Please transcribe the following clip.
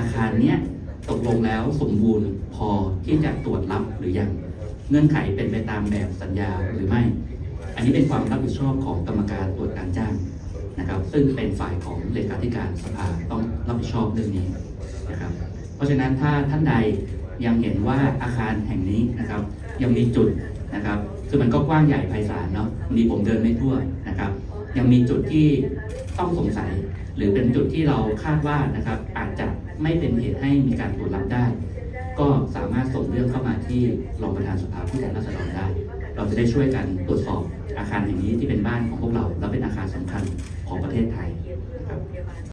คารเนี้ยตกลงแล้วสมบูรณ์พอที่จะตรวจรับหรือยังเงื่อนไขเป็นไปตามแบบสัญญาหรือไม่อันนี้เป็นความรับผิดชอบของกรรมการตรวจการจ้างนะครับซึ่งเป็นฝ่ายของเลขาธิการสภาต้องรับผิดชอบเรื่องนี้นะครับเพราะฉะนั้นถ้าท่านใดยังเห็นว่าอาคารแห่งนี้นะครับยังมีจุดนะครับคือมันก็กว้างใหญ่ไพศาลเนาะวันนี้ผมเดินไม่ทั่วนะครับยังมีจุดที่ต้องสงสัยหรือเป็นจุดที่เราคาดว่านะครับอาจจะไม่เป็นเหตุให้มีการตรวจรับได้ก็สามารถส่งเรื่องเข้ามาที่รองประธานสภาผู้แทนราษฎรได้เราจะได้ช่วยกันตรวจสอบอาคารแห่งนี้ที่เป็นบ้านของพวกเราและเป็นอาคารสำคัญของประเทศไทยนะครับ